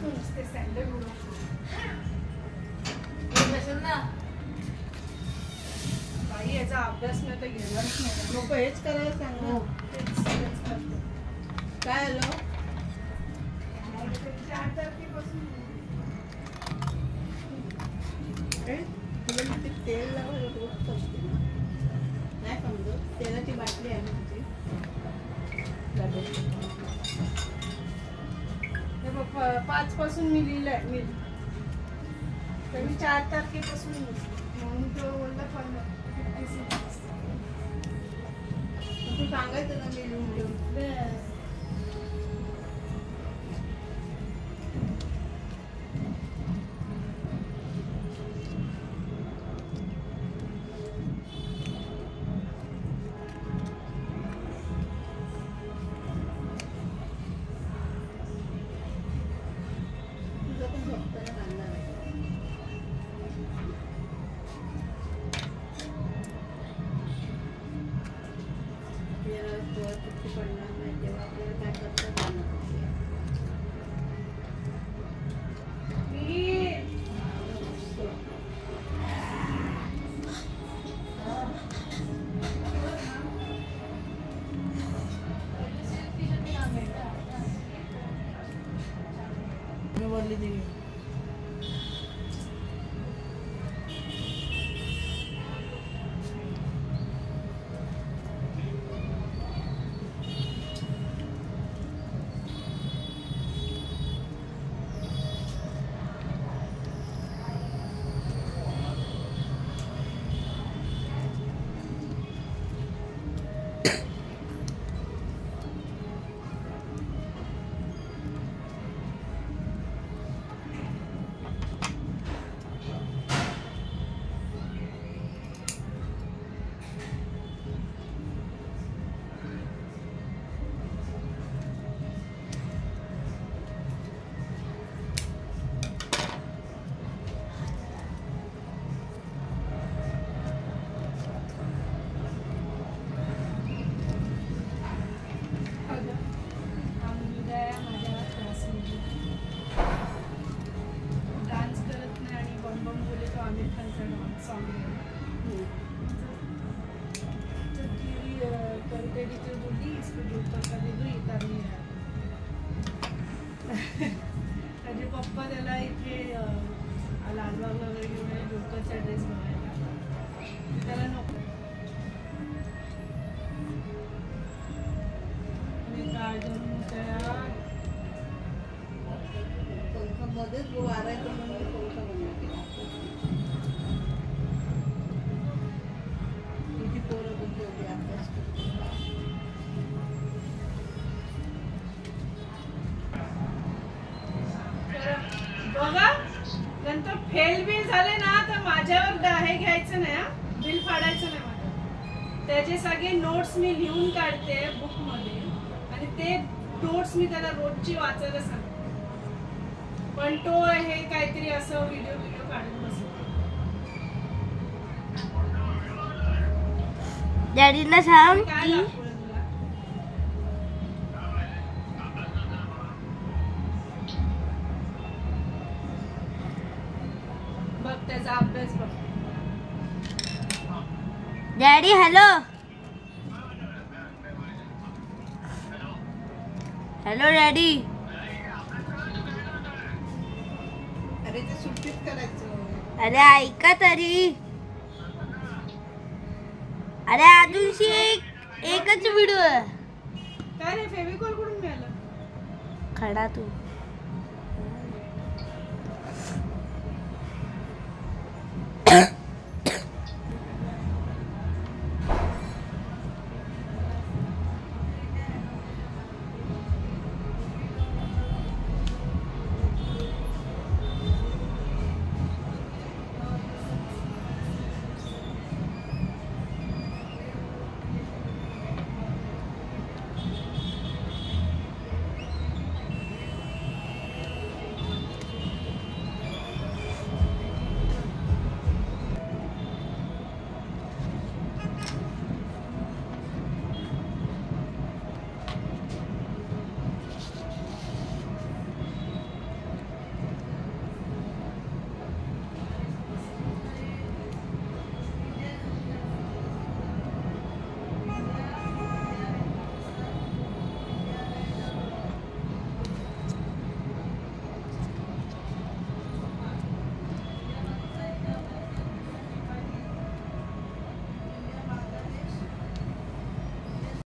तू नुसते सँडल उडव ना बाई, याचा अभ्यास नाही तर घेणारच नाही. नको हेच करायला सांग ना. काय आलं 4 तारखेपासून तुला तेल लावायला रोज असते ना. नाही समजत. तेलाची बाटली आहे ना तुझी. हे बघ 5 पासून मी लिहिलंय मी तर मी 4 तारखेपासून म्हणून तो बोलला 56. तू सांगायचं ना मी लिहून घेऊन. बोलली देवी त्याचे पप्पा त्याला इथे लालबागला वगैरे घेऊन जोकरचा ड्रेस बनवायला त्याला नको मध्येच वारायचं म्हणजे तुझी पोरं कुठे होती अभ्यास बघा नंतर फेल बिल झाले ना तर माझ्यावर हे घ्यायचं नाही, बिल फाडायचं नाही माझं. त्याचे सगळे नोट्स मी लिहून काढते बुक मध्ये आणि ते नोट्स मी त्याला रोजची वाचायला सांगते. पण तो हे काहीतरी असं व्हिडिओ काढून बसतो. डॅडीला सांग काय बघ त्याचा अभ्यास बघ. Daddy hello hello daddy. अरे ते सुट्टीत करायचं. अरे ऐका तरी. अरे अजूनशी एकच व्हिडिओ आहे. काय रे फेविकॉल कुठून मिळाला? खडा तू